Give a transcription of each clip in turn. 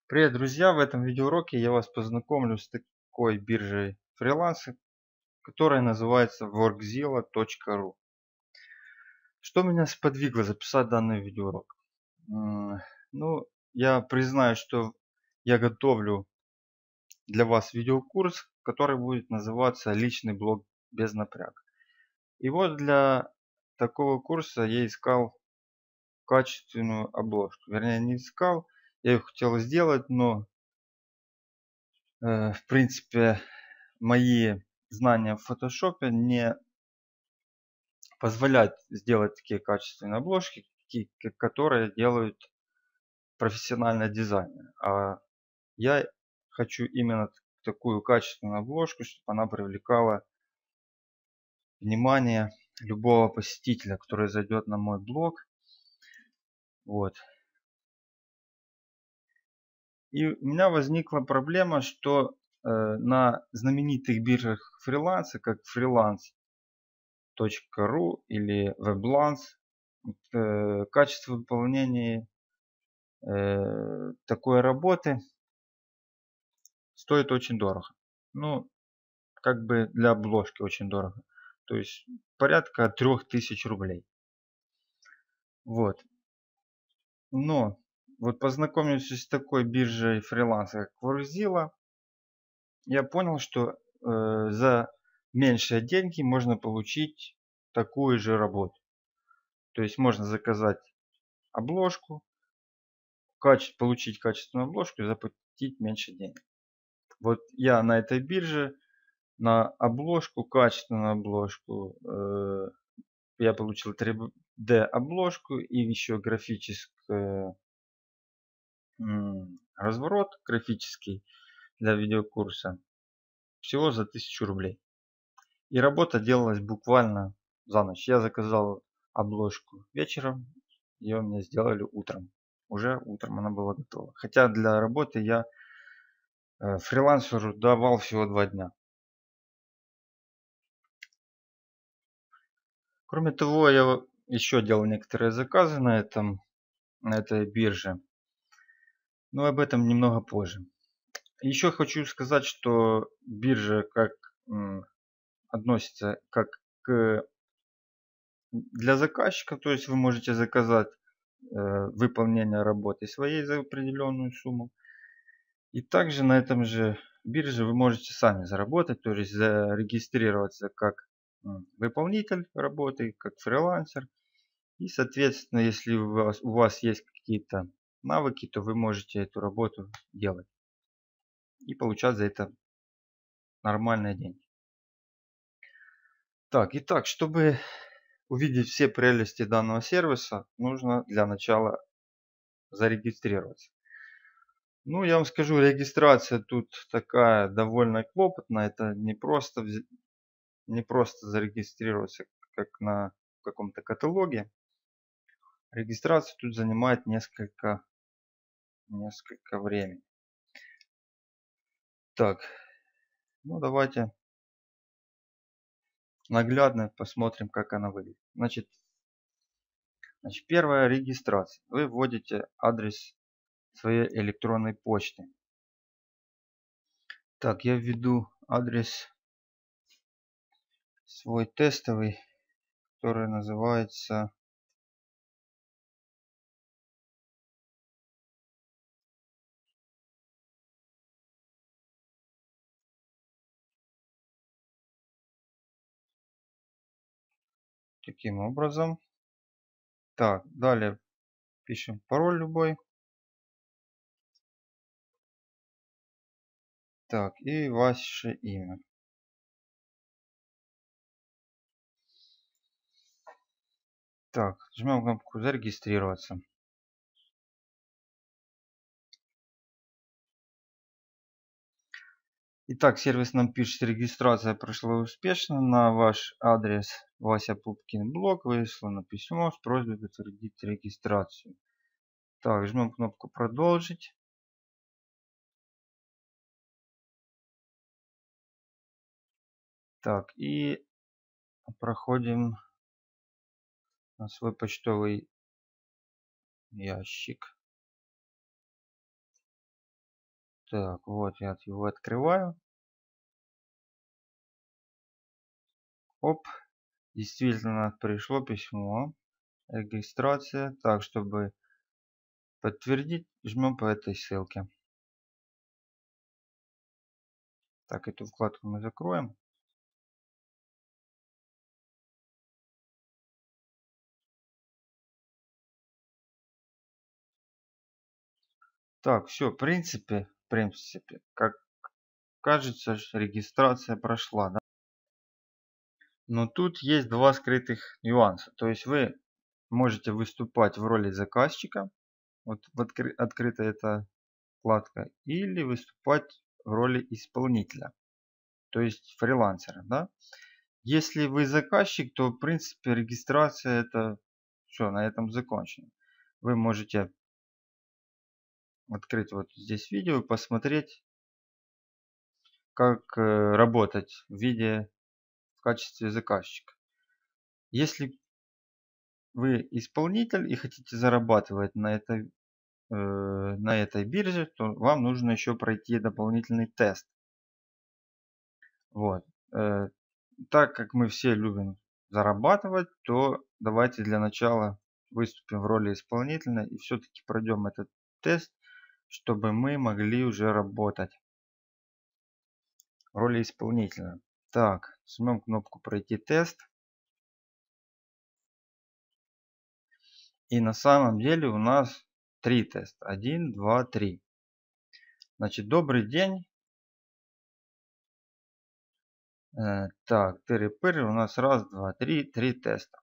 Привет, друзья! В этом видеоуроке я вас познакомлю с такой биржей фриланса, которая называется workzilla.ru. Что меня сподвигло записать данный видеоурок? Ну, я признаю, что я готовлю для вас видеокурс, который будет называться «Личный блог без напряга». И вот для такого курса я искал качественную обложку. Вернее, не искал, я ее хотел сделать, но в принципе мои знания в фотошопе не позволяют сделать такие качественные обложки, которые делают профессиональные дизайнеры. А я хочу именно такую качественную обложку, чтобы она привлекала внимание любого посетителя, который зайдет на мой блог. Вот. И у меня возникла проблема, что на знаменитых биржах фриланса, как freelance.ru или WebLance, качество выполнения такой работы стоит очень дорого. Ну, как бы для обложки очень дорого. То есть порядка 3000 рублей. Вот. Но вот познакомившись с такой биржей фриланса, как Workzilla, я понял, что за меньшие деньги можно получить такую же работу. То есть можно заказать обложку, получить качественную обложку и заплатить меньше денег. Вот я на этой бирже на обложку, качественную обложку, я получил 3D обложку и еще графический разворот графический для видеокурса. Всего за 1000 рублей. И работа делалась буквально за ночь. Я заказал обложку вечером, ее мне сделали утром. Уже утром она была готова. Хотя для работы я фрилансеру давал всего 2 дня. Кроме того, я еще делал некоторые заказы на этой бирже. Но об этом немного позже. Еще хочу сказать, что биржа относится как для заказчика, то есть вы можете заказать выполнение работы своей за определенную сумму. И также на этом же бирже вы можете сами заработать, то есть зарегистрироваться как выполнитель работы, как фрилансер. И соответственно, если у вас есть какие-то навыки, то вы можете эту работу делать и получать за это нормальные деньги. Так, итак, чтобы увидеть все прелести данного сервиса, нужно для начала зарегистрироваться. Ну, я вам скажу, регистрация тут такая довольно клопотная. Это не просто зарегистрироваться, как на каком-то каталоге. Регистрация тут занимает несколько времени. Так, ну давайте наглядно посмотрим, как она выглядит. Значит, первая регистрация. Вы вводите адрес своей электронной почты. Так, я введу адрес свой тестовый, который называется таким образом. Так, далее пишем пароль любой. Так, и ваше имя. Так, жмем кнопку зарегистрироваться. Итак, сервис нам пишет, регистрация прошла успешно. На ваш адрес Вася Пупкин блог выслано письмо с просьбой подтвердить регистрацию. Так, жмем кнопку продолжить. Так, и проходим на свой почтовый ящик. Так, вот я его открываю. Оп, действительно пришло письмо. Регистрация. Так, чтобы подтвердить, жмем по этой ссылке. Так, эту вкладку мы закроем. Так, все, в принципе, как кажется, регистрация прошла, да? Но тут есть два скрытых нюанса. То есть вы можете выступать в роли заказчика, вот открыта эта вкладка, или выступать в роли исполнителя, то есть фрилансера, да? Если вы заказчик, то в принципе регистрация это все, на этом закончено. Вы можете открыть вот здесь видео и посмотреть, как работать в качестве заказчика. Если вы исполнитель и хотите зарабатывать на этой бирже, то вам нужно еще пройти дополнительный тест. Вот. Так как мы все любим зарабатывать, то давайте для начала выступим в роли исполнителя и все-таки пройдем этот тест, чтобы мы могли уже работать в роли исполнителя. Так, жмем кнопку пройти тест. И на самом деле у нас 3 теста. 1, 2, 3. Значит, добрый день. Так, тыры-пыры, у нас раз, два, три теста.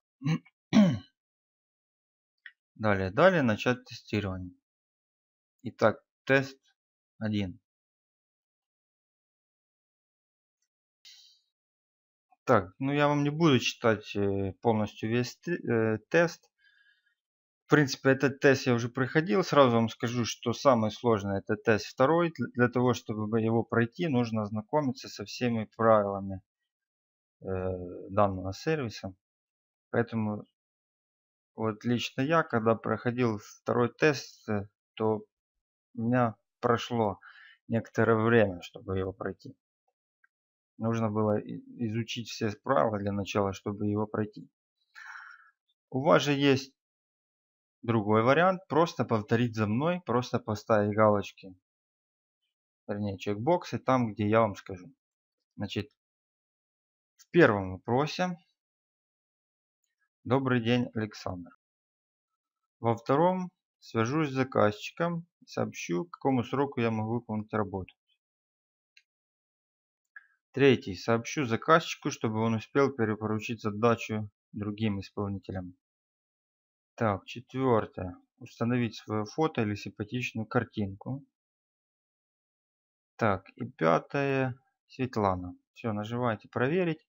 Далее, начать тестирование. Итак, тест 1. Так, ну я вам не буду читать полностью весь тест. В принципе, этот тест я уже проходил. Сразу вам скажу, что самое сложное это тест второй. Для того, чтобы его пройти, нужно ознакомиться со всеми правилами данного сервиса. Поэтому вот лично я, когда проходил второй тест, то у меня прошло некоторое время, чтобы его пройти. Нужно было изучить все правила для начала, чтобы его пройти. У вас же есть другой вариант. Просто повторить за мной, просто поставить галочки, вернее чекбоксы там, где я вам скажу. Значит, в первом вопросе добрый день, Александр. Во втором свяжусь с заказчиком и сообщу, к какому сроку я могу выполнить работу. Третий. Сообщу заказчику, чтобы он успел перепоручить задачу другим исполнителям. Так, четвертое. Установить свое фото или симпатичную картинку. Так, и пятое. Светлана. Все, нажимаете проверить.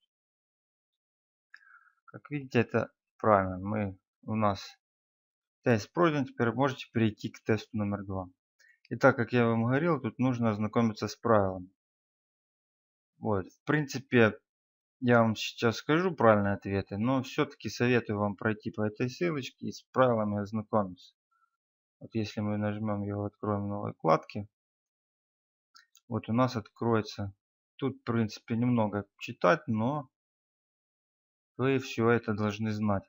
Как видите, это правильно. У нас тест пройден. Теперь можете перейти к тесту номер 2. И так как я вам говорил, тут нужно ознакомиться с правилами. Вот, в принципе, я вам сейчас скажу правильные ответы, но все-таки советую вам пройти по этой ссылочке и с правилами ознакомиться. Вот если мы нажмем его, откроем в новой вкладке, вот у нас откроется. Тут, в принципе, немного читать, но вы все это должны знать.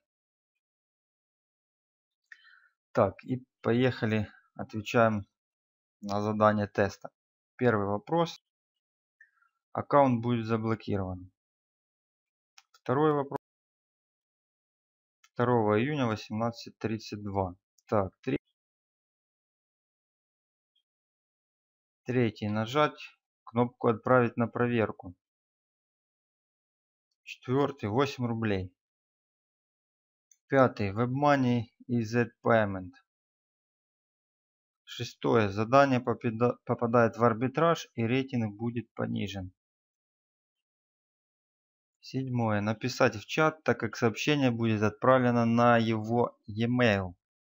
Так, и поехали. Отвечаем на задание теста. Первый вопрос. Аккаунт будет заблокирован. Второй вопрос. 2 июня 18:32. Так, третий. Нажать кнопку «Отправить на проверку». Четвертый. 8 рублей. Пятый. WebMoney и Z-Payment. Шестое. Задание попадает в арбитраж и рейтинг будет понижен. Седьмое. Написать в чат, так как сообщение будет отправлено на его e-mail.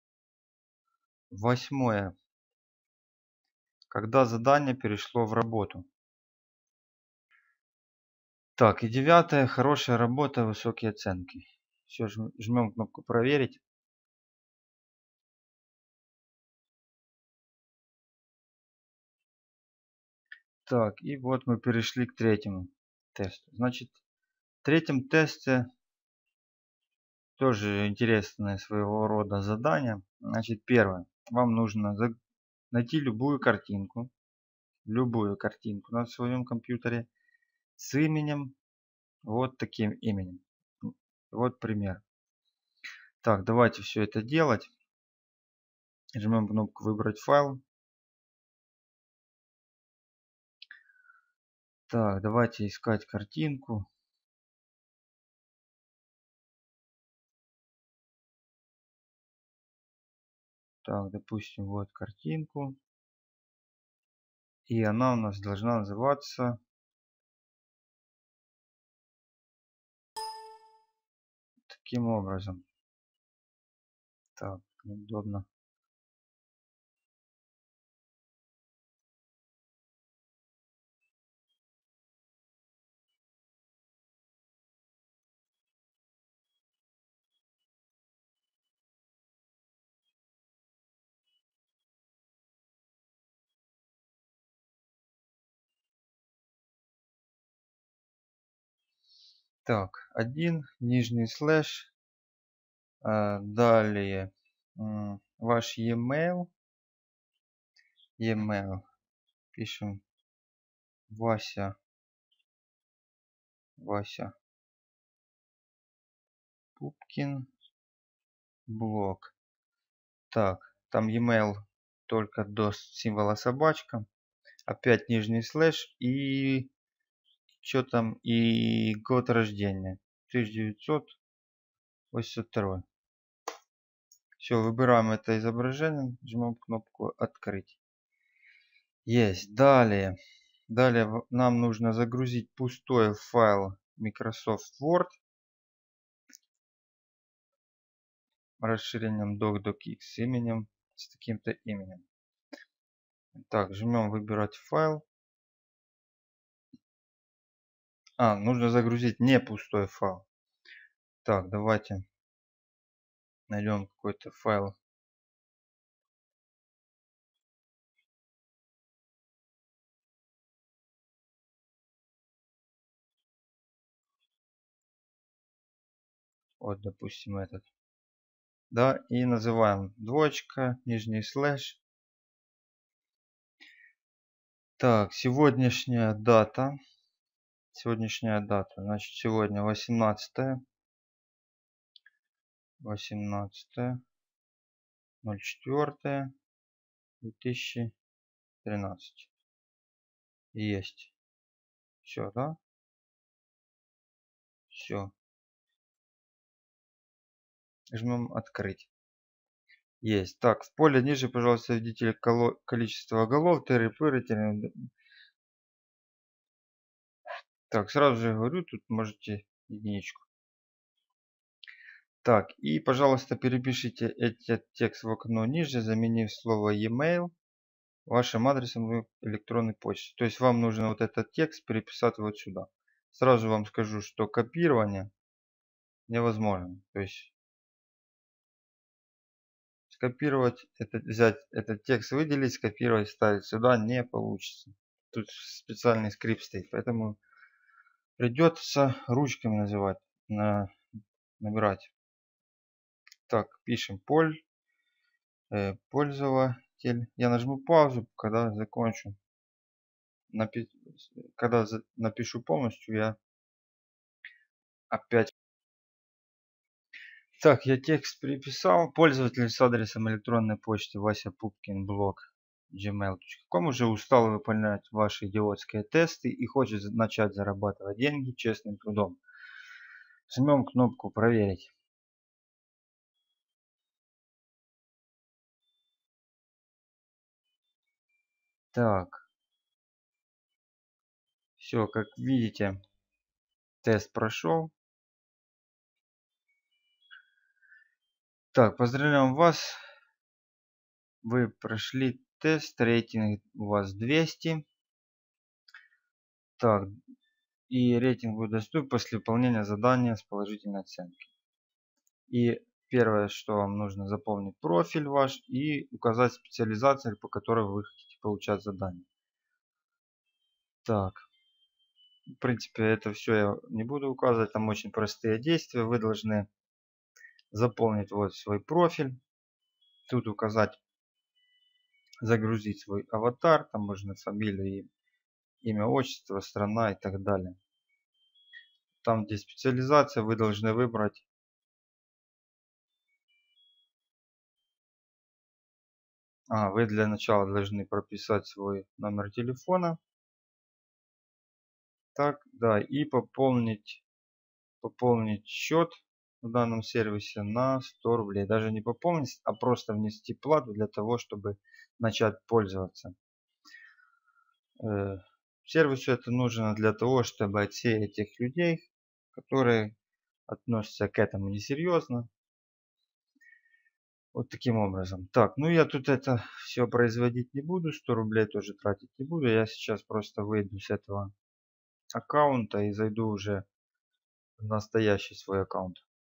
Восьмое. Когда задание перешло в работу. Так, и девятое. Хорошая работа, высокие оценки. Все, жмем кнопку проверить. Так, и вот мы перешли к третьему тесту. Значит, в третьем тесте тоже интересное своего рода задание. Значит, первое. Вам нужно найти любую картинку на своем компьютере с именем, вот таким именем. Вот пример. Так, давайте все это делать. Жмем кнопку «Выбрать файл». Так, давайте искать картинку. Так, допустим, вот картинку. И она у нас должна называться таким образом. Так, удобно. Так, один, нижний слэш. Далее ваш e-mail. Пишем Вася Пупкин блог. Так, там e-mail только до символа собачка. Опять нижний слэш и что там, и год рождения 1982. Все, выбираем это изображение, жмем кнопку «Открыть». Есть. Далее нам нужно загрузить пустой файл Microsoft Word расширением docx с именем, с таким-то именем. Так, жмем «Выбирать файл». Нужно загрузить не пустой файл. Так, давайте найдем какой-то файл. Вот, допустим, этот. Да, и называем двоечка, нижний слэш. Так, сегодняшняя дата. Значит, сегодня 18.04.2013. Есть. Все, да? Все. Жмем «Открыть». Есть. Так, в поле ниже, пожалуйста, введите количество голов, тыры-пыры. Так, сразу же говорю, тут можете единичку. Так, и, пожалуйста, перепишите этот текст в окно ниже, заменив слово e-mail вашим адресом в электронной почте. То есть вам нужно вот этот текст переписать вот сюда. Сразу вам скажу, что копирование невозможно. То есть скопировать, взять этот текст, выделить, скопировать, вставить сюда не получится. Тут специальный скрипт стоит, поэтому придется ручками набирать. Так, пишем пользователь. Я нажму паузу, когда закончу. Когда напишу полностью, я опять. Так, я текст переписал. Пользователь с адресом электронной почты Вася Пупкин блог gmail.com уже устал выполнять ваши идиотские тесты и хочет начать зарабатывать деньги честным трудом. Жмем кнопку «Проверить». Так, все, как видите, тест прошел. Так, поздравляем вас. Вы прошли тест, рейтинг у вас 200. Так, и рейтинг будет доступен после выполнения задания с положительной оценкой. И первое, что вам нужно, заполнить профиль ваш и указать специализацию, по которой вы хотите получать задание. Так, в принципе, это все я не буду указывать, там очень простые действия. Вы должны заполнить вот свой профиль, тут указать, загрузить свой аватар, там можно фамилию, имя, отчество, страна и так далее. Там, где специализация, вы должны выбрать вы для начала должны прописать свой номер телефона. Так, да, и пополнить счет в данном сервисе на 100 рублей. Даже не пополнить, а просто внести плату для того, чтобы начать пользоваться. Сервису это нужно для того, чтобы отсеять тех людей, которые относятся к этому несерьезно. Вот таким образом. Так, ну я тут это все производить не буду, 100 рублей тоже тратить не буду. Я сейчас просто выйду с этого аккаунта и зайду уже в настоящий свой аккаунт.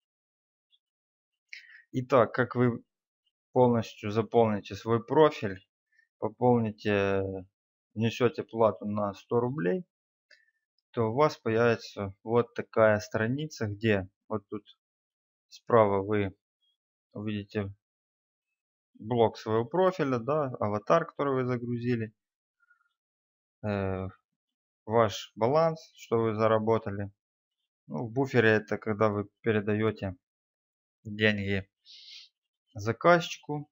Итак, как вы полностью заполните свой профиль, пополните, внесете плату на 100 рублей, то у вас появится вот такая страница, где вот тут справа вы увидите блок своего профиля, да, аватар, который вы загрузили, ваш баланс, что вы заработали. Ну, в буфере это когда вы передаете деньги заказчику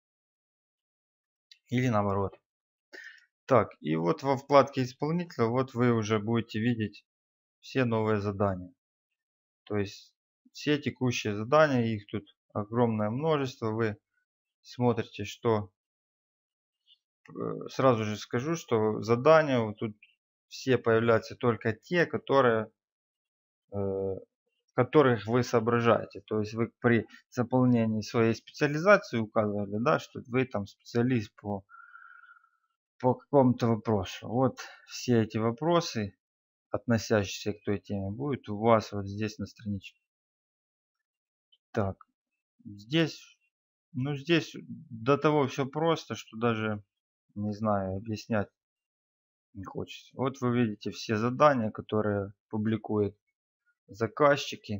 или наоборот. Так, и вот во вкладке исполнителя вот вы уже будете видеть все новые задания. То есть все текущие задания, их тут огромное множество. Вы смотрите, что сразу же скажу, что задания вот тут все появляются только те, которые которых вы соображаете. То есть вы при заполнении своей специализации указывали, да, что вы там специалист по какому-то вопросу. Вот все эти вопросы, относящиеся к той теме, будут у вас вот здесь на страничке. Так, здесь, ну здесь до того все просто, что даже не знаю, объяснять не хочется. Вот вы видите все задания, которые публикуют заказчики.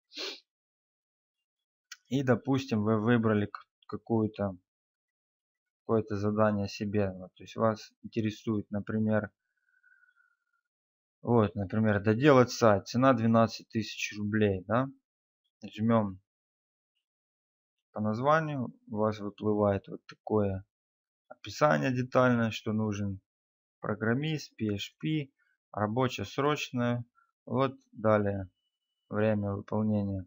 И, допустим, вы выбрали какое-то задание себе. Вот, то есть вас интересует, например, вот, например, доделать сайт. Цена 12 тысяч рублей, да? Жмем по названию. У вас выплывает вот такое описание детальное, что нужен программист, PHP, рабочая, срочная. Вот далее время выполнения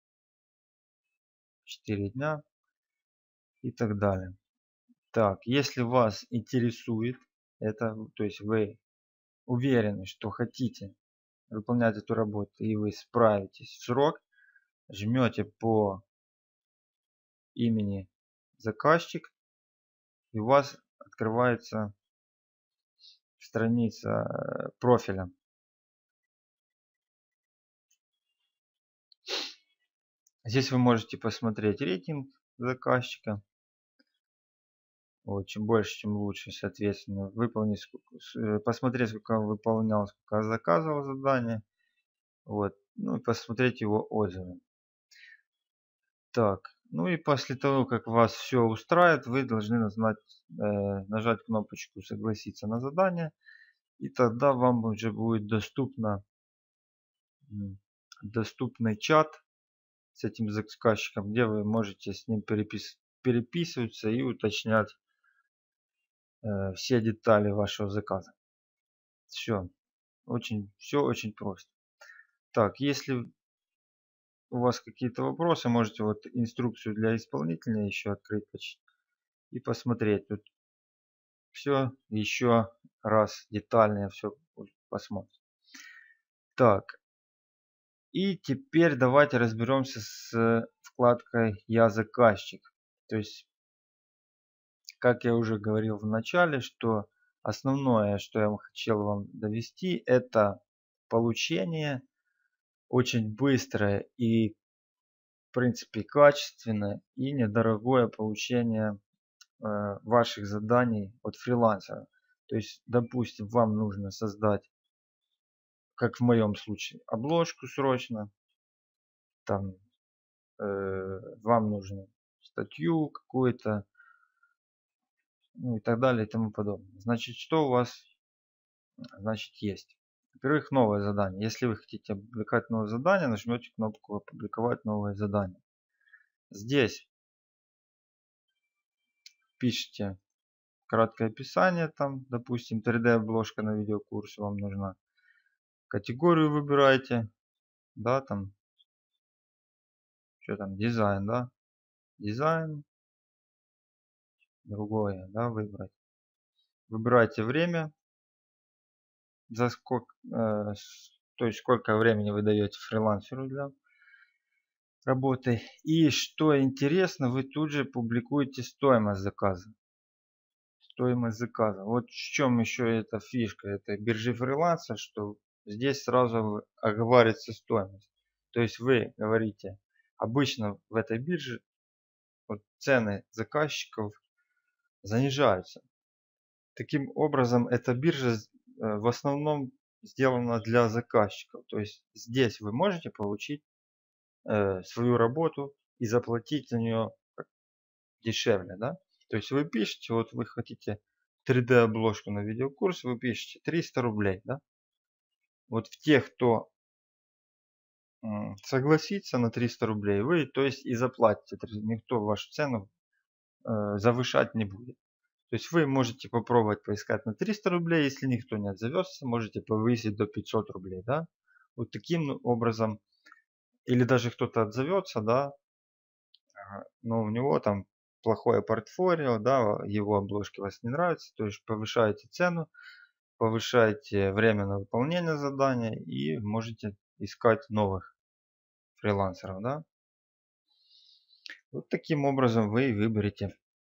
4 дня и так далее. Так, если вас интересует это, то есть вы уверены, что хотите выполнять эту работу и вы справитесь в срок, жмете по имени заказчик и у вас открывается страница профиля. Здесь вы можете посмотреть рейтинг заказчика. Вот, чем больше, чем лучше, соответственно, выполнить, посмотреть, сколько он выполнял, сколько заказывал задание. Вот, ну и посмотреть его отзывы. Так, ну и после того, как вас все устраивает, вы должны нажать кнопочку «Согласиться на задание». И тогда вам уже будет доступный чат с этим заказчиком, где вы можете с ним переписываться и уточнять все детали вашего заказа. Все очень просто. Так, если у вас какие-то вопросы, можете вот инструкцию для исполнителя еще открыть и посмотреть. Тут все еще раз детально все посмотрим. Так, и теперь давайте разберемся с вкладкой «Я заказчик». То есть, как я уже говорил в начале, что основное, что я хотел вам довести, это получение очень быстрое и в принципе качественное и недорогое получение ваших заданий от фрилансера. То есть, допустим, вам нужно создать, как в моем случае, обложку срочно. Там вам нужно статью какую-то, ну и так далее и тому подобное. Значит, что у вас значит есть? Во-первых, новое задание. Если вы хотите опубликовать новое задание, нажмете кнопку «Опубликовать новое задание». Здесь пишите краткое описание, там, допустим, 3D-обложка на видеокурс вам нужна. Категорию выбираете, да, там, что там, дизайн, да, дизайн, другое, да, выбрать. Выбирайте время, за сколько, то есть сколько времени вы даете фрилансеру для работы. И что интересно, вы тут же публикуете стоимость заказа. Стоимость заказа. Вот в чем еще эта фишка этой биржи фриланса, что здесь сразу оговаривается стоимость. То есть вы говорите, обычно в этой бирже вот цены заказчиков занижаются. Таким образом, эта биржа в основном сделана для заказчиков. То есть здесь вы можете получить свою работу и заплатить за нее дешевле, да? То есть вы пишете, вот вы хотите 3D обложку на видеокурс, вы пишете 300 рублей, да? Вот в тех, кто согласится на 300 рублей, вы, то есть, и заплатите. Никто вашу цену завышать не будет. То есть вы можете попробовать поискать на 300 рублей, если никто не отзовется, можете повысить до 500 рублей, да? Вот таким образом, или даже кто-то отзовется, да, но у него там плохое портфолио, да, его обложки вас не нравятся, то есть повышаете цену, повышаете время на выполнение задания и можете искать новых фрилансеров, да. Вот таким образом вы выберете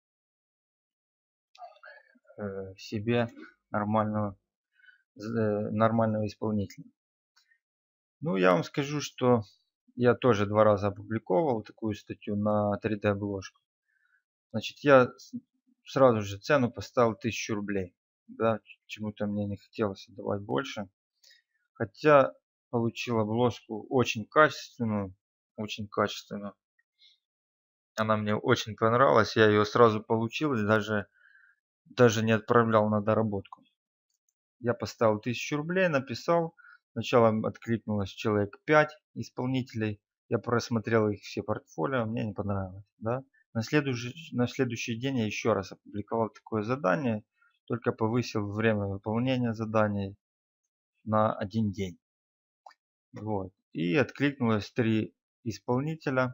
себе нормального, нормального исполнителя. Ну, я вам скажу, что я тоже 2 раза опубликовал такую статью на 3D обложку. Значит, я сразу же цену поставил 1000 рублей. Да, почему-то мне не хотелось отдавать больше. Хотя получил обложку очень качественную, очень качественную. Она мне очень понравилась, я ее сразу получил и даже не отправлял на доработку. Я поставил 1000 рублей, написал. Сначала откликнулось человек 5 исполнителей. Я просмотрел их все портфолио, мне не понравилось. Да? На следующий день я еще раз опубликовал такое задание, только повысил время выполнения заданий на 1 день. Вот. И откликнулось 3 исполнителя,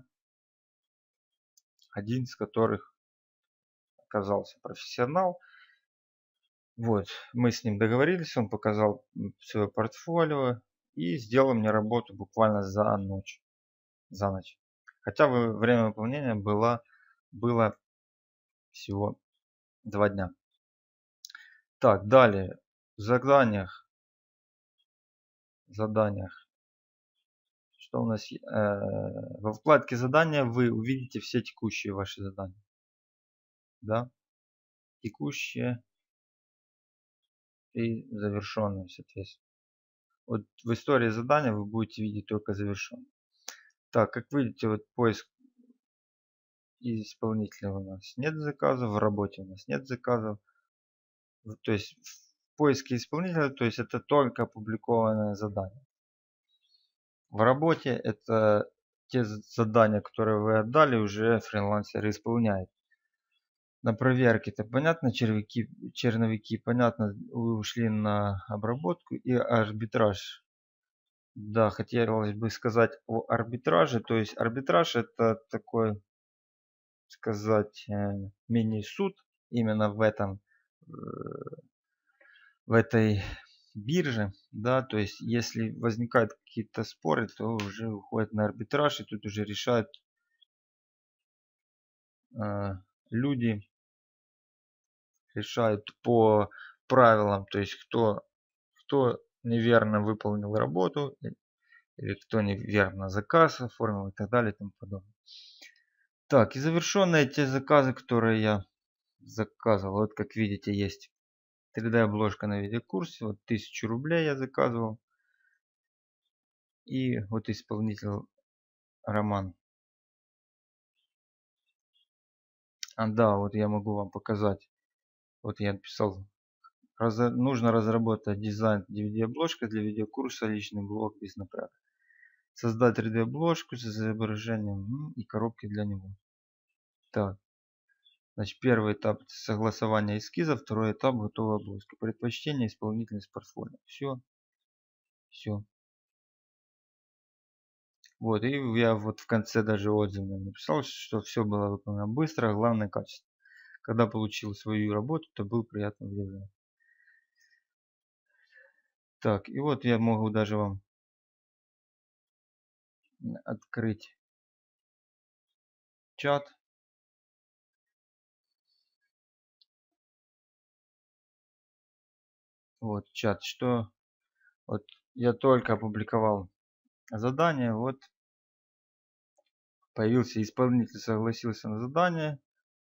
один из которых оказался профессионал. Вот, мы с ним договорились, он показал свое портфолио и сделал мне работу буквально за ночь. Хотя время выполнения было всего 2 дня. Так, далее. В заданиях. Что у нас? Во вкладке задания вы увидите все текущие ваши задания. Да? Текущие и завершенные, соответственно. Вот в истории задания вы будете видеть только завершенные. Так, как видите, вот поиск исполнителя у нас нет заказов, в работе у нас нет заказов. То есть в поиске исполнителя, то есть это только опубликованное задание. В работе это те задания, которые вы отдали, уже фрилансер исполняет. На проверке это понятно, черновики понятно, вы ушли на обработку и арбитраж. Да, хотелось бы сказать о арбитраже. То есть арбитраж это такой, сказать, мини-суд именно в этой бирже, да, то есть если возникают какие-то споры, то уже уходят на арбитраж и тут уже решают люди, решают по правилам, то есть кто неверно выполнил работу или кто неверно заказ оформил и так далее и тому подобное. Так, и завершенные те заказы, которые я заказывал, вот как видите есть 3D обложка на видеокурсе. Вот 1000 рублей я заказывал. И вот исполнитель Роман. Да, вот я могу вам показать. Вот я написал. Нужно разработать дизайн DVD-обложка для видеокурса «Личный блог без напряга». Создать 3D-обложку с изображением и коробки для него. Так. Значит, первый этап — согласование эскиза, второй этап — готовая обложка. Предпочтение исполнителя с портфолио. Все. Все. Вот, и я вот в конце даже отзыв написал, что все было выполнено быстро, главное качество. Когда получил свою работу, то был приятно удивлен. Так, и вот я могу даже вам открыть чат. Вот чат, что вот я только опубликовал задание, вот появился исполнитель, согласился на задание.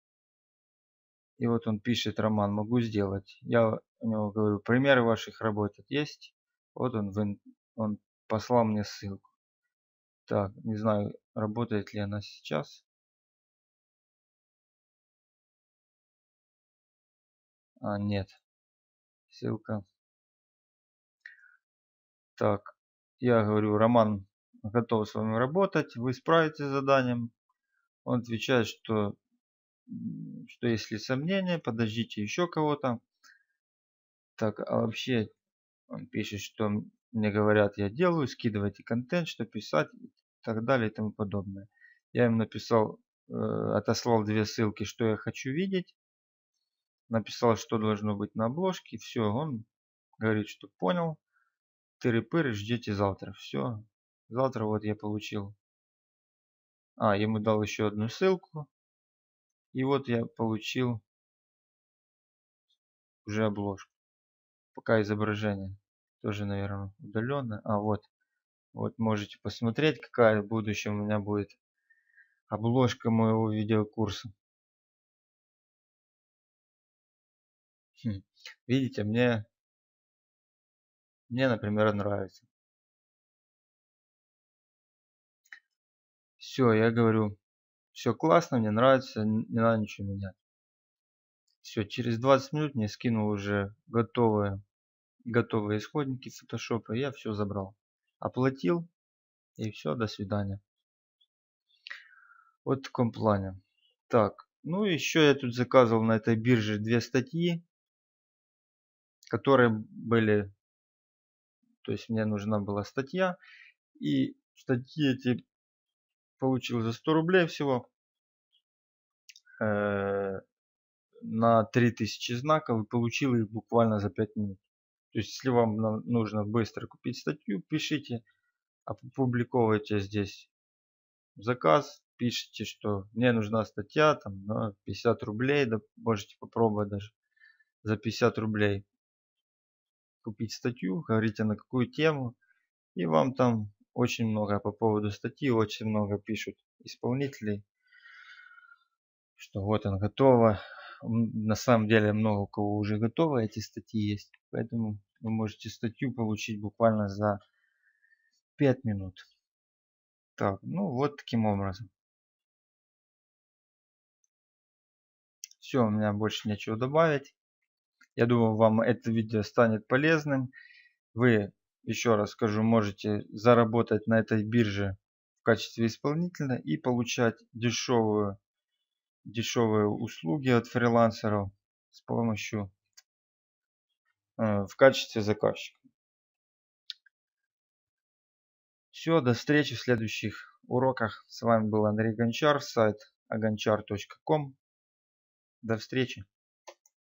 И вот он пишет: Роман, могу сделать. Я у него говорю: примеры ваших работ есть. Вот он послал мне ссылку. Так, не знаю, работает ли она сейчас. Нет. Ссылка. Так, я говорю: Роман готов с вами работать, вы справитесь с заданием. Он отвечает, что если сомнения, подождите еще кого-то. Так, а вообще он пишет, что мне говорят, я делаю, скидывайте контент, что писать и так далее и тому подобное. Я им написал, отослал 2 ссылки, что я хочу видеть. Написал, что должно быть на обложке. Все, он говорит, что понял. Тыры-пыры, ждите завтра. Все. Завтра вот я получил. Ему дал еще одну ссылку. И вот я получил уже обложку. Пока изображение тоже, наверное, удаленно. Вот. Вот можете посмотреть, какая в будущем у меня будет обложка моего видеокурса. Видите, мне, например, нравится. Все, я говорю, все классно, мне нравится, не надо ничего менять. Все, через 20 минут мне скинул уже готовые исходники фотошопа, и я все забрал. Оплатил, и все, до свидания. Вот в таком плане. Так, ну еще я тут заказывал на этой бирже 2 статьи, которые были, то есть мне нужна была статья, и статьи эти получил за 100 рублей всего, на 3000 знаков, и получил их буквально за 5 минут. То есть если вам нужно быстро купить статью, пишите, опубликовывайте здесь заказ, пишите, что мне нужна статья там на 50 рублей, да, можете попробовать даже за 50 рублей купить статью, говорите на какую тему, и вам там очень много по поводу статьи, очень много пишут исполнителей, что вот она готова. На самом деле много у кого уже готовы эти статьи есть, поэтому вы можете статью получить буквально за 5 минут. Так, ну вот таким образом. Все, у меня больше нечего добавить. Я думаю, вам это видео станет полезным. Вы, еще раз скажу, можете заработать на этой бирже в качестве исполнителя и получать дешевые услуги от фрилансеров с помощью в качестве заказчика. Все, до встречи в следующих уроках. С вами был Андрей Гончар, сайт agonchar.com. До встречи.